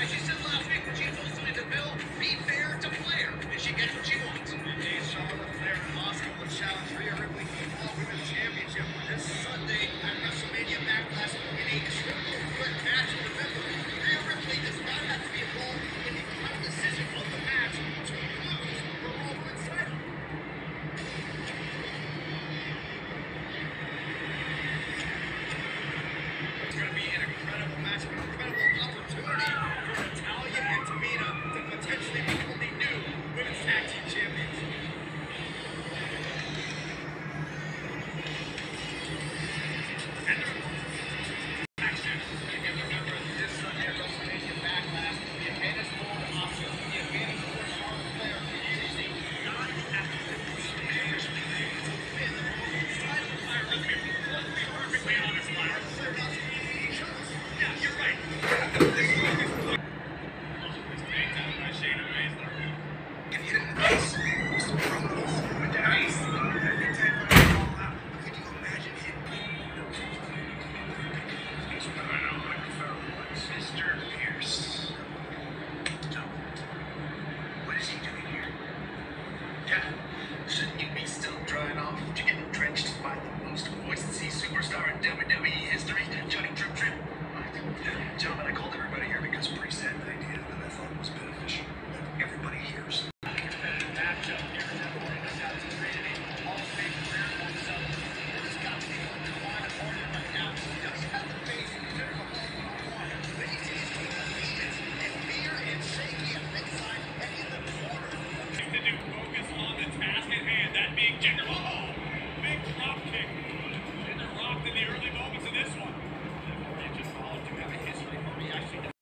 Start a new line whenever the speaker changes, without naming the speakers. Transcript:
As she said last week when she hosted the bill, be fair to Flair, and she gets what she wants. Indeed, Charlotte Flair and Asuka will challenge Rhea Ripley for the Raw Women's Championship this Sunday at WrestleMania Backlash in a triple threat match. Remember, Rhea Ripley does not have to be involved in the final decision of the match to lose the Raw Women's title. It's going to be an incredible match, an incredible opportunity for Natalya and Tamina to potentially become the new Women's Tag Team Champions. Action. You can remember this Sunday at WrestleMania Backlash, the advantage for Asuka, the advantage for Charlotte Flair is a non-active advantage to win the Raw Women's title. Let's be perfectly honest, Myra. They're not yeah, you're right. If you didn't miss, it's the promos with the ice. Could you imagine him? Mr. Pierce. No. What is he doing here? Yeah. Shouldn't you be still drying off after getting drenched by the most voice-and-see superstar in WWE history, Johnny Drip Drip? Gentlemen, I called everybody here because Priest had an idea that I thought was beneficial. That everybody hears. Matchup here in that morning. This has created a Hall of Fame career for himself. This got to be on the line of order right now. He does have the face of Jericho one-on-one, but he's easily defeated in fear and shaky at ringside and in the corner.
To do focus on the task at hand, that being Jinder Mahal.